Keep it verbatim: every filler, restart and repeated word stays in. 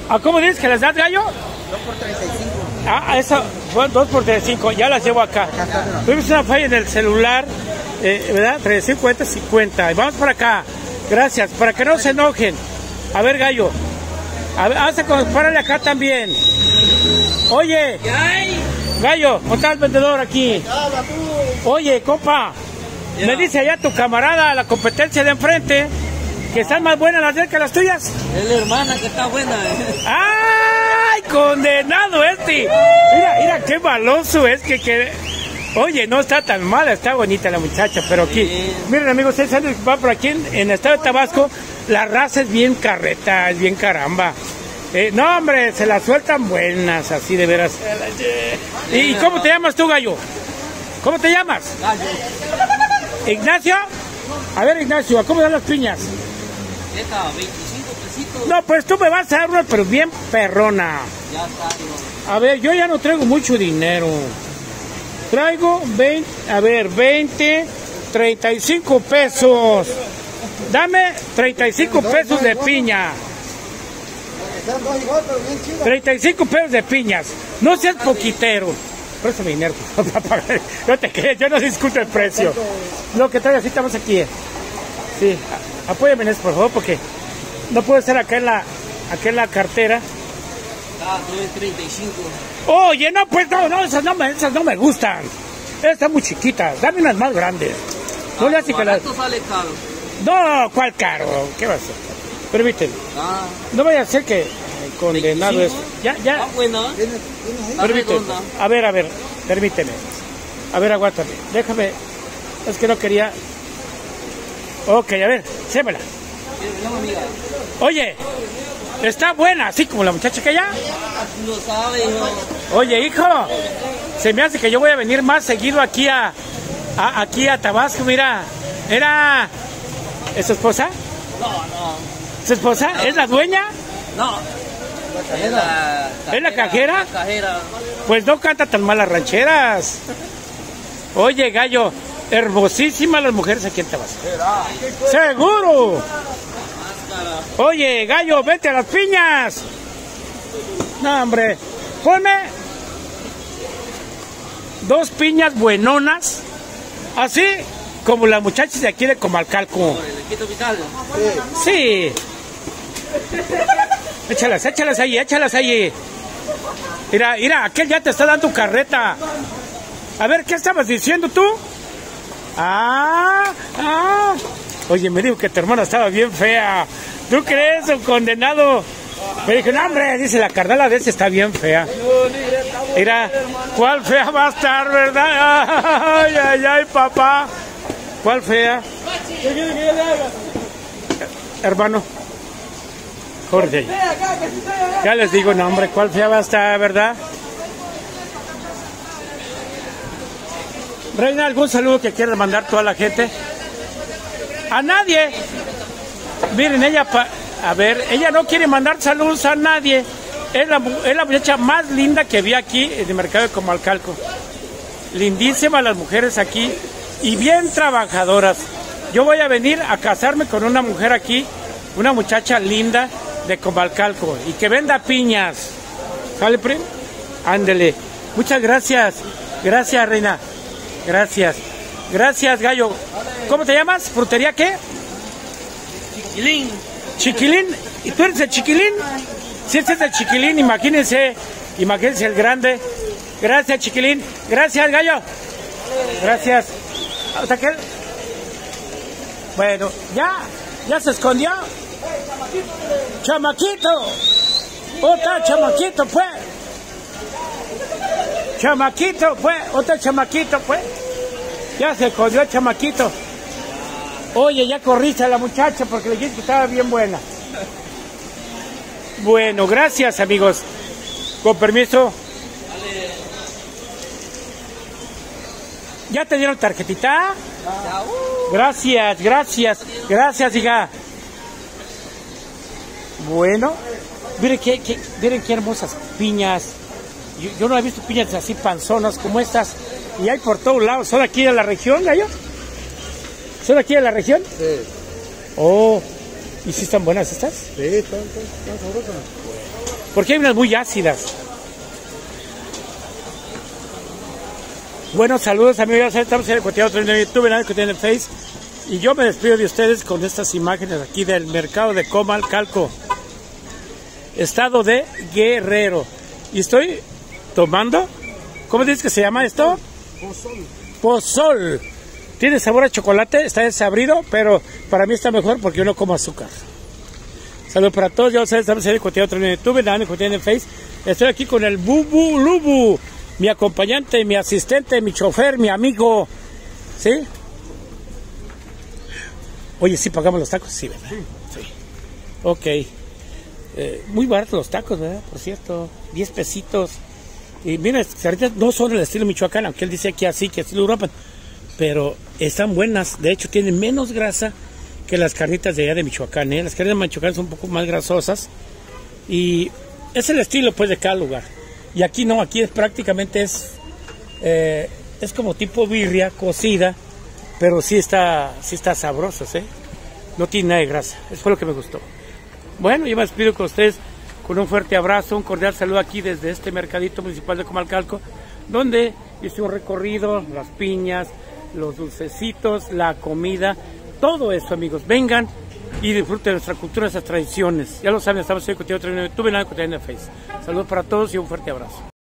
¿A cómo dices que las das, Gallo? dos por treinta y cinco. Ah, eso, dos por treinta y cinco, ya las llevo acá. Tuvimos una falla en el celular, eh, ¿verdad? treinta y cinco, cincuenta, cincuenta. Vamos para acá. Gracias, para que no se enojen. A ver, Gallo. A ver, hasta párale acá también. Oye, Gallo, ¿cómo está el vendedor aquí? Oye, compa, me dice allá tu camarada, la competencia de enfrente, que están más buenas las de él que las tuyas. Es la hermana que está buena. ¡Ay, condenado este! Mira, mira qué baloso es que... que... Oye, no está tan mala, está bonita la muchacha, pero aquí... Sí. Miren, amigos, ustedes van por aquí en, en el estado de Tabasco, la raza es bien carreta, es bien caramba. Eh, no, hombre, se las sueltan buenas, así de veras. ¿Y, ¿Y cómo te llamas tú, Gallo? ¿Cómo te llamas? Gallo. ¿Ignacio? A ver, Ignacio, ¿cómo dan las piñas? Esta, veinticinco pesitos. No, pues tú me vas a dar una, pero bien perrona. Ya está, yo. A ver, yo ya no traigo mucho dinero. Traigo veinte, a ver, veinte, treinta y cinco pesos. Dame treinta y cinco pesos de piña. treinta y cinco pesos de piñas. No seas poquitero. Préstame dinero. No te crees, yo no discuto el precio. Lo que traigo, así estamos aquí. Sí, apóyame en eso, por favor, porque no puedo estar acá en la, acá en la cartera. Ah, nueve treinta y cinco. Oye, no, pues no, no, esas no me, esas no me gustan. Esas están muy chiquitas, dame unas más grandes. No ah, le hace que las... sale caro. No, ¿cuál caro? ¿Qué va a ser? Permíteme. Ah. No vaya a ser que eh, condenado es. Ya, ya. Ah, bueno. Permíteme. A ver, a ver, permíteme. A ver, aguántame. Déjame. Es que no quería. Ok, a ver, sémela. Oye, está buena, así como la muchacha que allá. Lo sabe, hijo. Oye, hijo, se me hace que yo voy a venir más seguido aquí a, a aquí a Tabasco. Mira, era, ¿es su esposa? No, no. ¿Su esposa? No. ¿Es la dueña? No. ¿Es la cajera? ¿Es la cajera? La cajera. Pues no canta tan mal las rancheras. Oye, Gallo, hermosísimas las mujeres aquí en Tabasco. ¡Seguro! Oye, Gallo, vete a las piñas. No, hombre, ponme dos piñas buenonas, así como las muchachas de aquí de Comalcalco. Sí. Échalas, échalas ahí, échalas ahí. Mira, mira, aquel ya te está dando carreta. A ver, ¿qué estabas diciendo tú? Ah, ah. Oye, me dijo que tu hermana estaba bien fea. ¿Tú crees, un condenado? Me dijo, no, hombre, dice, la carnala de ese está bien fea. Mira, ¿cuál fea va a estar, verdad? Ay, ay, ay, papá. ¿Cuál fea? Hermano. Jorge. Ya les digo, no, hombre, ¿cuál fea va a estar, verdad? Reina, ¿algún saludo que quieras mandar toda la gente? A nadie. Miren, ella, pa, a ver, ella no quiere mandar saludos a nadie. Es la, es la muchacha más linda que vi aquí en el mercado de Comalcalco. Lindísimas las mujeres aquí y bien trabajadoras. Yo voy a venir a casarme con una mujer aquí, una muchacha linda de Comalcalco y que venda piñas. ¿Sale, Prim? Ándele. Muchas gracias. Gracias, Reina. Gracias. Gracias, Gallo. ¿Cómo te llamas? ¿Frutería qué? Chiquilín. ¿Chiquilín? ¿Y tú eres el Chiquilín? Si este es el Chiquilín, imagínense. Imagínense el grande. Gracias, Chiquilín. Gracias, Gallo. Gracias. ¿Hasta qué? Bueno, ya. ¿Ya se escondió? ¡Chamaquito! ¡Otra chamaquito, pues! ¡Chamaquito, pues! ¡Otra chamaquito, pues! Ya se escondió el chamaquito. Oye, ya corriste a la muchacha porque le dijiste que estaba bien buena. Bueno, gracias, amigos. Con permiso. ¿Ya te dieron tarjetita? Gracias, gracias. Gracias, hija. Bueno, miren qué, qué, miren qué hermosas piñas. Yo, yo no he visto piñas así panzonas como estas. Y hay por todos lados. ¿Son aquí de la región, Gallo? ¿Son aquí de la región? Sí. Oh, ¿Y si están buenas estas? Sí, están, están, están sabrosas. Porque hay unas muy ácidas. Bueno, saludos amigos, estamos en el cotidiano de YouTube, en el cotidiano de Face. Y yo me despido de ustedes con estas imágenes aquí del mercado de Comalcalco, estado de Guerrero. Y estoy tomando, ¿cómo dices que se llama esto? Pozol. Pozol. Tiene sabor a chocolate, está desabrido, pero para mí está mejor porque yo no como azúcar. Saludos para todos, ya ustedes estamos en el cotidiano de YouTube, en el cotidiano de Face. Estoy aquí con el Bubu Lubu, mi acompañante, mi asistente, mi chofer, mi amigo. ¿Sí? Oye, ¿sí pagamos los tacos? Sí, ¿verdad? Sí. Ok. Eh, muy baratos los tacos, ¿verdad? Por cierto, diez pesitos. Y mira, ahorita no son del estilo Michoacán, aunque él dice aquí así, que estilo Europa, pero están buenas. De hecho, tienen menos grasa que las carnitas de allá de Michoacán, ¿eh? Las carnitas de Michoacán son un poco más grasosas. Y es el estilo, pues, de cada lugar. Y aquí no, aquí es prácticamente es, eh, es como tipo birria cocida, pero sí está, sí está sabroso, ¿eh? No tiene nada de grasa. Eso fue lo que me gustó. Bueno, yo me despido con ustedes con un fuerte abrazo, un cordial saludo aquí desde este mercadito municipal de Comalcalco, donde hice un recorrido, las piñas, los dulcecitos, la comida, todo eso, amigos. Vengan y disfruten de nuestra cultura, nuestras tradiciones. Ya lo saben, estamos en el cotidiano de YouTube, en el cotidiano de Face. Saludos para todos y un fuerte abrazo.